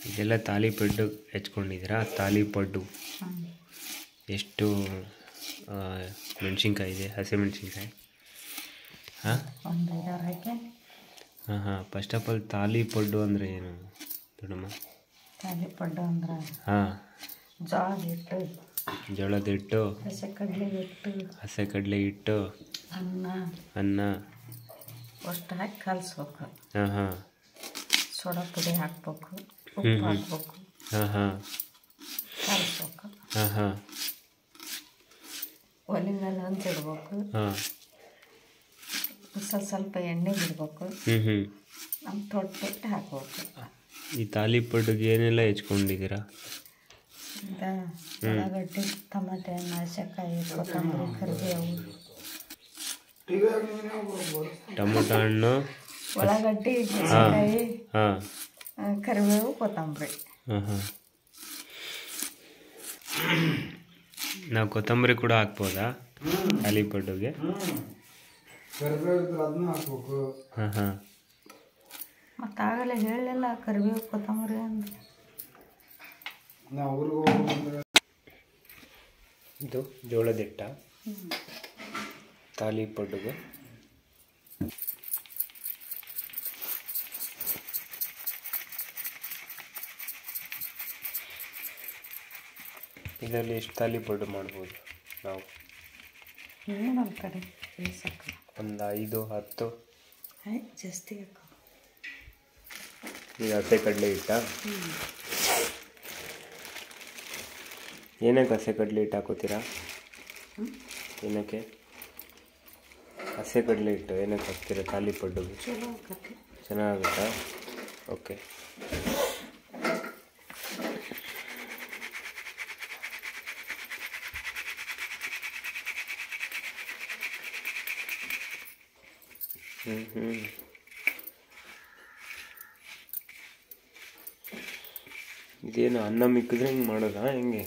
ಇದೆಲ್ಲ ತಾಲಿಪಡ್ಡು ಹೆಚ್ಕೊಂಡಿದ್ದೀರಾ? ತಾಲಿಪಡ್ಡು ಎಷ್ಟು ಮೆಣಸಿನ್ಕಾಯಿ ಇದೆ? ಹಸಿಮೆಣಸಿನ್ಕಾಯಿ ಹಾಂ ಹಾಂ ಹಾಂ. ಫಸ್ಟ್ ಆಫ್ ಆಲ್ ತಾಲಿಪಡ್ಡು ಅಂದರೆ ಏನು ದೊಡ್ಡಮ್ಮ? ತಾಲಿಪಡ್ಡು ಅಂದ್ರೆ ಹಾಂ, ಜೋಳದ ಹಿಟ್ಟು, ಹಸಿ ಕಡಲೆ ಹಿಟ್ಟು, ಅನ್ನ ಅಷ್ಟು ಹಾಕಿ ಕಲಿಸ್ಬೇಕು. ಹಾಂ ಹಾಂ. ಸೋಡಾ ಪುಡಿ ಹಾಕ್ಬೇಕು, ಉಪ್ಪು ಹಾಕ್ಬೇಕು, ಹಾಂ ಹಾಂ ಕಲಿಸ್ಬೇಕು. ಹಾಂ ಹಾಂ. ಒಲೆ ಮೇಲೆ ಹಂಚಿಡ್ಬೇಕು. ಹಾಂ. ಸ್ವಲ್ಪ ಎಣ್ಣೆ ಬಿಡ್ಬೇಕು. ನಮ್ಮ ತೊಟ್ಟು ಹಾಕ್ಬೇಕು. ಈ ತಾಲಿಪಡ್ಡುಗೆ ಏನೆಲ್ಲ ಹೆಚ್ಕೊಂಡಿದ್ದೀರಾ? ಉಳ್ಳಾಗಡ್ಡಿ, ಟಮಾಟೆ, ಮೆಣಸಿನ್ಕಾಯಿ, ಕೊತ್ತಂಬರಿ, ಕರಿಬೇವು, ಟೊಮೊಟೊ ಹಣ್ಣು, ಉಳ್ಳಾಗಡ್ಡಿ, ಮೆಣಸಿನ್ಕಾಯಿ, ಹಾಂ, ಕರಿಬೇವು, ಕೊತ್ತಂಬರಿ. ಹಾಂ ಹಾಂ. ನಾವು ಕೊತ್ತಂಬರಿ ಕೂಡ ಹಾಕ್ಬೋದಾ ತಾಲಿಪಡ್ಡುಗೆ? ಹಾಂ ಹಾಂ. ಮತ್ತು ಆಗಲೇ ಹೇಳಲಿಲ್ಲ ಕರಿಬೇವು ಕೊತ್ತಂಬರಿ ಅಂದ್ರೆ. ಇದು ಜೋಳದ ಹಿಟ್ಟ ತಾಲಿಪಡ್ಡುಗೆ. ಇದರಲ್ಲಿ ಎಷ್ಟು ತಾಲಿಪಡ್ಡು ಮಾಡ್ಬೋದು ನಾವು? ನಮ್ಮ ಕಡೆ ಒಂದು 5, 10 ಜಾಸ್ತಿ ಹಾಕೋ. ಈಗ ಹಸಿ ಕಡಲೆ ಹಿಟ್ಟ? ಏನಕ್ಕೆ ಹಸಿ ಕಡಲೆ ಹಿಟ್ಟು ಹಾಕೋತೀರಾ? ಏನಕ್ಕೆ ಹಸಿ ಕಡಲೆ ಹಿಟ್ಟು ಏನಕ್ಕೆ ಹಾಕ್ತೀರಾ ತಾಲಿಪಡ್ಡುಗೆ? ಚೆನ್ನಾಗುತ್ತಾ? ಓಕೆ. ಇದೇನು ಅನ್ನ ಮಿಕ್ಕಿದ್ರೆ ಹಿಂಗೆ ಮಾಡೋದಾ ಹೆಂಗೆ?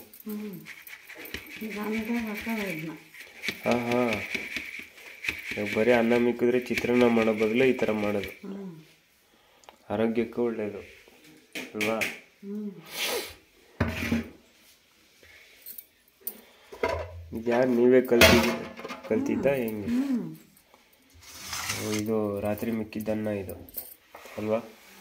ಹಾಂ ಹಾಂ. ಬರೀ ಅನ್ನ ಮಿಕ್ಕಿದ್ರೆ ಚಿತ್ರಾನ್ನ ಮಾಡೋ ಬದಲು ಈ ಥರ ಮಾಡೋದು ಆರೋಗ್ಯಕ್ಕೂ ಒಳ್ಳೆಯದು ಅಲ್ವಾ? ಇದ್ಯಾರು ನೀವೇ ಕಲ್ತಿದ್ದ ಹೆಂಗೆ? ಇದು ರಾತ್ರಿ ಮಿಕ್ಕಿದ್ದನ್ನ ಇದು ಅಲ್ವಾ?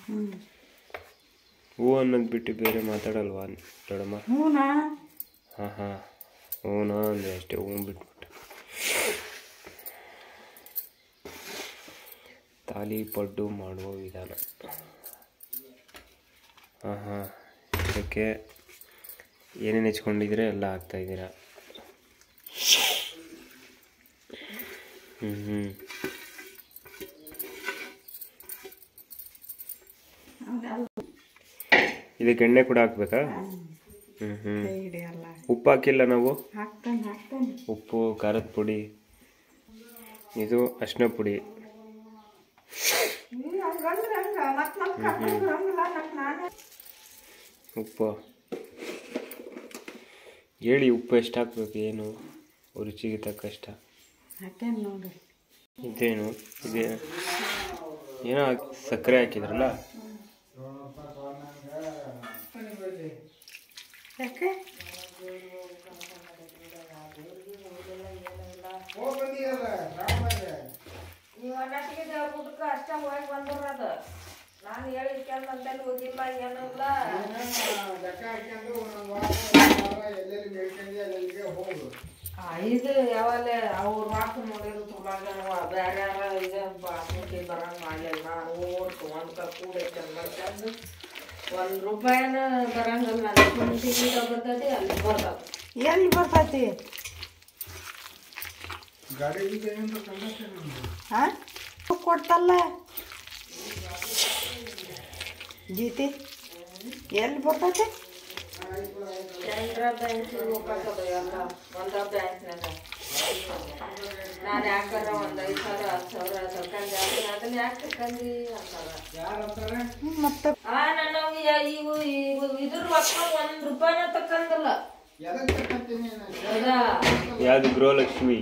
ಹೂ ಅನ್ನೋದು ಬಿಟ್ಟು ಬೇರೆ ಮಾತಾಡಲ್ವಾ ದೊಡ್ಡಮ್ಮ? ಹಾಂ ಹಾಂ. ಹೂನಾ ಅಂದರೆ ಅಷ್ಟೇ, ಹೂ ಬಿಟ್ಬಿಟ್ಟು. ತಾಲಿಪಡ್ಡು ಮಾಡುವ ವಿಧಾನ. ಹಾಂ ಹಾಂ. ಇದಕ್ಕೆ ಏನೇನು ಹೆಚ್ಕೊಂಡಿದ್ರೆ ಎಲ್ಲ ಹಾಕ್ತಾಯಿದ್ದೀರಾ? ಹ್ಞೂ. ಇದಕ್ಕೆ ಎಣ್ಣೆ ಕೂಡ ಹಾಕ್ಬೇಕಾ? ಉಪ್ಪು ಹಾಕಿಲ್ಲ ನಾವು? ಉಪ್ಪು, ಖಾರದ ಪುಡಿ, ಇದು ಅರಿಶಿನ ಪುಡಿ. ಉಪ್ಪು ಹೇಳಿ, ಉಪ್ಪು ಎಷ್ಟು ಹಾಕ್ಬೇಕು? ಏನು ರುಚಿಗೆ ತಕ್ಕಷ್ಟ? ಇದೇನು ಏನೋ ಸಕ್ಕರೆ ಹಾಕಿದ್ರಲ್ಲ? ಅಷ್ಟ ಹೋಗಿ ಬಂದಿರೋದು. ನಾನು ಹೇಳಿ ಕೆಲಸದಲ್ಲಿ ಹೋಗಿಲ್ಲ, ಏನಿಲ್ಲ. ಇದು ಯಾವಾಗ ಅವ್ರು ವಾಕು ನೋಡಿದ್ರು ಬೇರೆ ಇದು ಬಾಸ್ಮತಿ ಬರಂಗೆ ಮಾಡಲಿಲ್ಲ. ಓಡ್ತು ಒಂದು ಕೂಡ ಚೆಂದ ₹1 ಬರಂಗಿಲ್ಲ. ಬರ್ತೈತಿ ಅಲ್ಲಿ ಬರ್ತದೆ. ಎಲ್ಲಿ ಬರ್ತೈತಿ? ಹಾಂ ಕೊಡ್ತಲ್ಲ ಜೀತಿ. ಎಲ್ಲಿ ಬರ್ತೈತಿ? ಕೆನರಾ ಬ್ಯಾಂಕ್ ಹೋಗ್ತದ ಎಲ್ಲ ಒಂದ ಬ್ಯಾಂಕ್ನಾಗ. ನಾನು ಯಾಕಾರ ಒಂದು 5,000 10,000 ತಗೊಂಡು ಅದನ್ನ ಯಾಕೆ ತಗೊಂಡಿ ಅಂತಾರೆ. ಮತ್ತೆ ನನಗೆ ಇದ್ರ ಮಕ್ಕಳು ₹1 ತಗೊಂಡಿಲ್ಲ. ಯಾವುದು ಗೃಹಲಕ್ಷ್ಮಿ?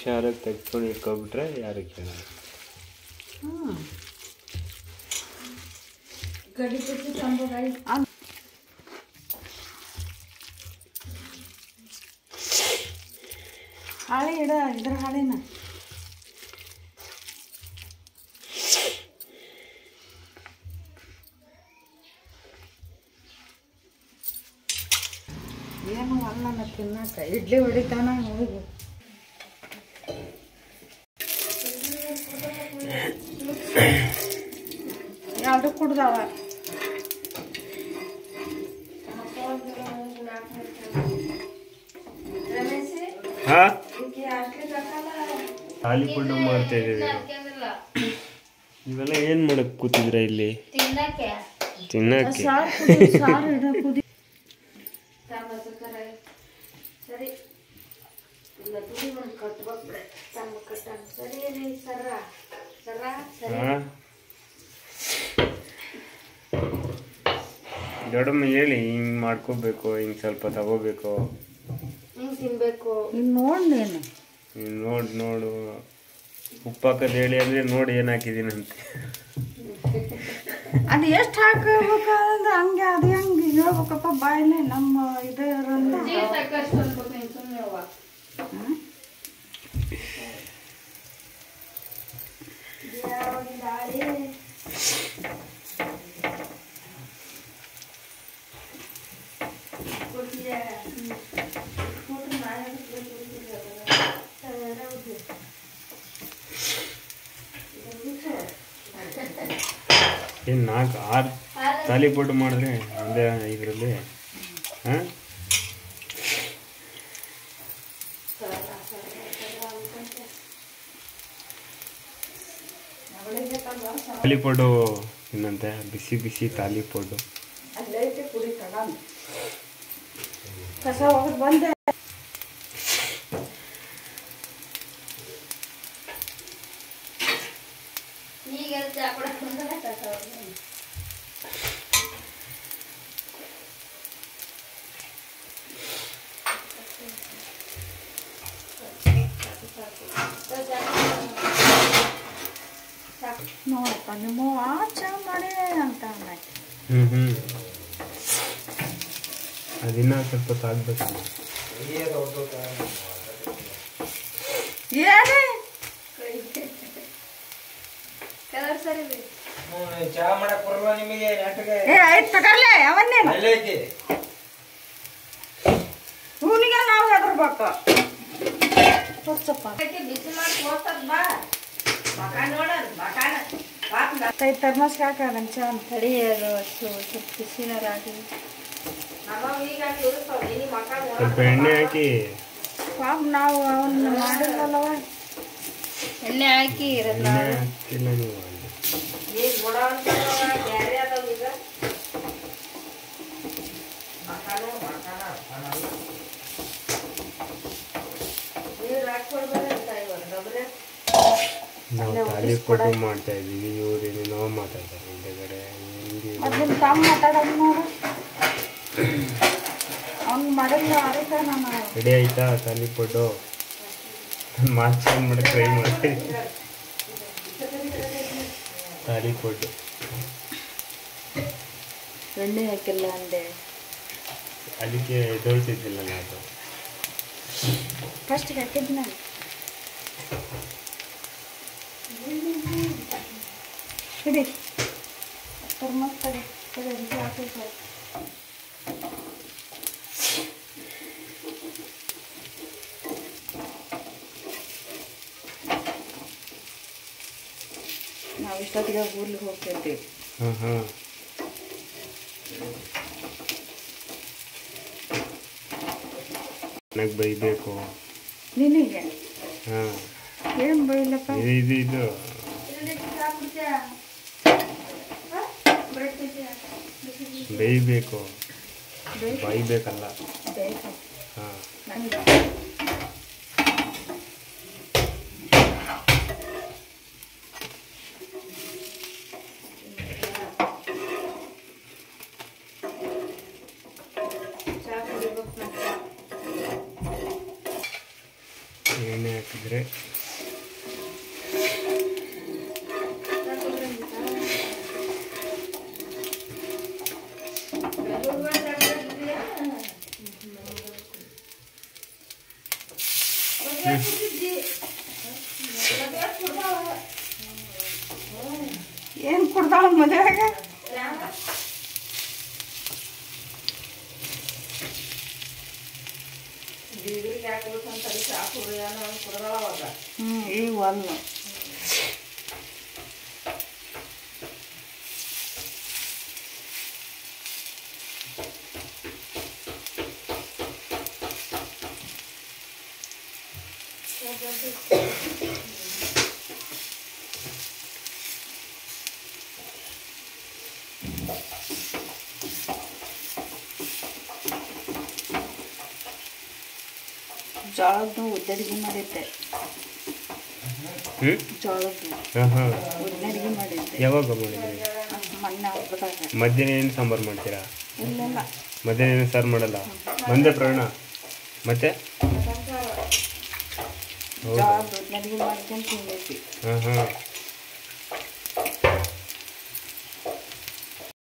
ಹುಷಾರಾಗಿ ತೆಗ್ಸ್ಕೊಂಡು ಇಟ್ಕೊಬಿಟ್ರೆ ಯಾರು ಕೇಳಲ್ಲ. ಹಾಳೆ ಇಡ ಇದ್ರ ಹಾಳೆನ ಏನು ಅಲ್ಲ ತಿನ್ನಕ ಇಡ್ಲಿ ಹೊಡಿತಾನ ಹೋಗಿ ಯಾವುದು ಕುಡ್ದಾವ ತಾಲಿಪಟ್ಟು ಮಾಡ್ತಾ ಇದ್ದೀವಿ. ಇವೆಲ್ಲ ಏನ್ ಮಾಡಕ್ ಕೂತಿದ್ರ ಇಲ್ಲಿ? ತಿನ್ನಕ್ಕೆ. ದೊಡ್ಡಮ್ಮ ಹೇಳಿ ಹಿಂಗ್ ಮಾಡ್ಕೋಬೇಕು, ಹಿಂಗ್ ಸ್ವಲ್ಪ ತಗೋಬೇಕು, ಹಿಂಗ್ ತಿನ್ಬೇಕು. ನೋಡ್ನೇನು ನೋಡು ಉಪ್ಪು ಹಾಕೋದು ಹೇಳಿ ಅಂದ್ರೆ ನೋಡಿ ಏನ್ ಹಾಕಿದೀನಂತೆ. ಅದು ಎಷ್ಟು ಹಾಕಬೇಕಂದ್ರೆ ಹಂಗೆ ಅದು ಹೆಂಗೆ ಹೇಳ್ಬೇಕಪ್ಪ ಬಾಯಿಲೆ ನಮ್ಮ ಇದರಿಂದ ಏನು 4-6 ತಾಲಿಪಟ್ಟು ಮಾಡಿದ್ರೆ ಒಂದೇ ಇದರಲ್ಲಿ ತಾಲಿಪಟ್ಟು ಇನ್ನಂತೆ ಬಿಸಿ ಬಿಸಿ ತಾಲಿಪಟ್ಟು ಕಸ ಹೋಗಿ ಬಂದೆ. ನೋಡಪ್ಪ ನಿಮ್ಮ ಆಚೆ ಮಾಡಿ ಅಂತ ಅದಿನ್ನ ಸ್ವಲ್ಪ ತಾಗ್ಬೇಕು. ಚಾ ಮಾಡಕ್ ಬರಲ್ಲ ನಿಮಗೆ? ಹೂನಿಗೆ ನಾವು ಹೆದರ್ಬೇಕು. ಥರ್ಮಸ್ ಹಾಕೋಣ ಚಾ ತಡಿ, ಸ್ವಲ್ಪ ಬಿಸಿನಾರ ಹಾಕಿ ಸ್ವಲ್ಪ ಎಣ್ಣೆ ಹಾಕಿ ಪಾಪ ನಾವು ಅವನ್ನ ಮಾಡಿಲ್ಲವ. ಎಣ್ಣೆ ಹಾಕಿ ಹಾಕಿಲ್ಲ ನೀವು. ನಾವು ತಾಲಿಪಟ್ಟು ಮಾಡ್ತಾ ಇದೀವಿ, ಇವ್ರು ಏನೇನೋ ಮಾತಾಡ್ತಾರೆ ಹಿಂದೆಗಡೆ. ಮೊದಲು ತಮ್ಮ ಮಾತಾಡೋದು ನೋಡು, ಅವ್ನು ಮಾಡಿಲ್ಲ ಅದಕ್ಕೆ ನಾನು ರೆಡಿ ಆಯ್ತಾ ತಾಲಿಪಟ್ಟು? ಮಾತು ಚೇಂಜ್ ಮಾಡಿ ಟ್ರೈ ಮಾಡಿ. ತಾಲಿಪಟ್ಟು ಎಣ್ಣೆ ಹಾಕಿಲ್ಲ ಅಂದೆ, ಅದಕ್ಕೆ ಎದ್ದೊಳ್ತಿದ್ದಿಲ್ಲ ನಾನು. ಫಸ್ಟಿಗೆ ಹಾಕಿದ್ದು ನಾನು ಹಿಡಿ ಥರ್ಮಸ್ ತಗೋ ಹಾಕಿ ನಾವು ಇಷ್ಟೊತ್ತಿಗೆ ಊರ್ಲಿಗೆ ಹೋಗ್ತಿರ್ತೀವಿ. ನನಗೆ ಬೈಬೇಕು ನಿನಗೆ? ಏನು ಬೈಲಪ್ಪ? ಇದು ಬೇಯಬೇಕು, ಬೈಬೇಕಲ್ಲ. ಎಣ್ಣೆ ಹಾಕಿದ್ರೆ ಕುಡ್ದಾಳ ಮದುವೆಗೆ. ಬೀಗರಿಗೆ ಹಾಕ್ಬೇಕಂತ ಚಾ ಕುಡಿಯೋಣ ಕುಡ್ದಾಳ ಅವಾಗ. ಈಗ ಒಂದು ಜೋಳದ್ದು ಉದ್ದಡಿಗೆ ಮಾಡಿದ್ದೆ. ಜೋಳದ್ದು ಉದ್ದಡಿಗೆ ಮಾಡಿದ್ದೆ. ಯಾವಾಗ ಮಾಡಿದ್ರಿ? ಮೊನ್ನೆ ಹಬ್ಬದಾಗ. ಮಧ್ಯಾಹ್ನ ಏನು ಸಾಂಬಾರು ಮಾಡ್ತೀರಾ? ಇಲ್ಲ ಮಧ್ಯಾಹ್ನ ಏನು ಸಾರು ಮಾಡಲ್ಲ. ಒಂದೇ ಪ್ರಯಾಣ ಮತ್ತೆ ಜೋಳದ್ದು ಉದ್ದಡಿಗೆ ಮಾಡ್ಕೊಂಡು ತಿಂದೈತಿ. ಹಾಂ